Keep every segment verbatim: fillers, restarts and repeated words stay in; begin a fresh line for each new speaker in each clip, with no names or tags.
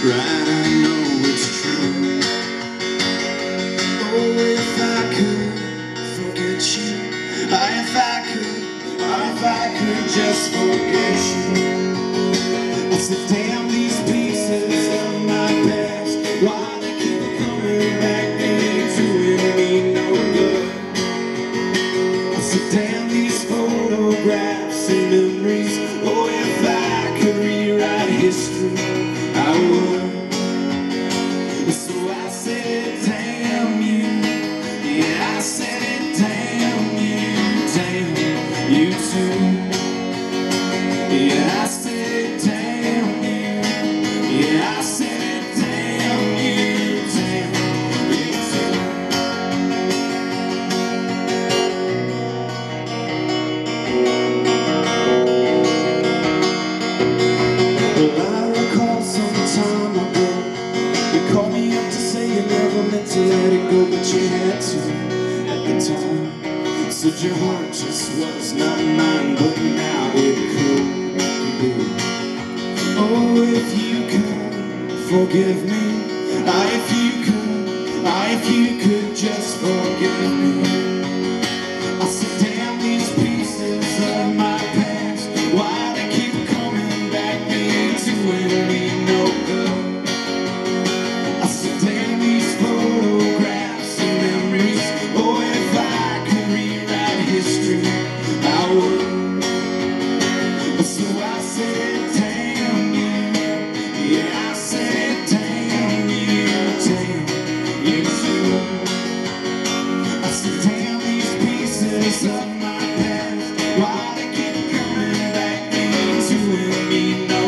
right, I know it's true. Oh, if I could forget you, ah, if I could, ah, if I could just forget you. I said, damn, these pieces of my past, why they keep coming back, they ain't doing me no good. I said, damn, these photographs and memories, oh, if I could rewrite history, I would. So I said, damn you, yeah, I said it, damn you, damn you too. Yeah, I said, damn you, yeah, I said it, damn you, damn you too. Well, I recall some time ago, you called me up to say you never meant to let it go, but you had to at the time. Said your heart just was not mine, but now it could be. Oh, if you could forgive me, ah, if you could, ah, if you could just forgive me. I said, damn, these pieces of my past, why they keep coming back, they ain't doing me no good. I said, damn, these photographs and memories, oh, if I could rewrite history, I would. So I said, damn you, yeah, I said, damn you, damn you too. I said, damn, these pieces of my past, why they keep coming back, they ain't doing me no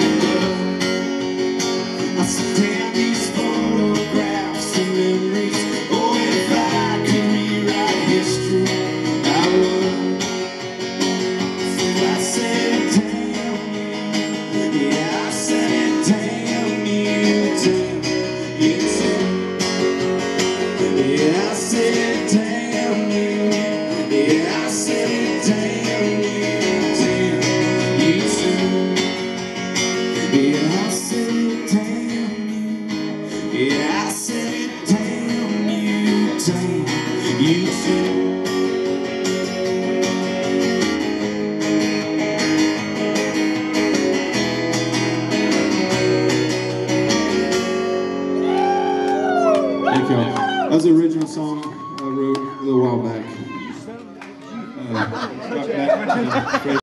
good. I said, damn, these photographs and memories, oh, if I could rewrite history, I would. So I said, damn you, yeah, I said, damn you, damn you too. Yeah, I said, damn you, yeah, I said, damn you, damn you too. Yeah, I said, damn you, yeah, I said, damn you, damn you too.
Thank you. That was the original song I wrote a little while back. Uh, back, back,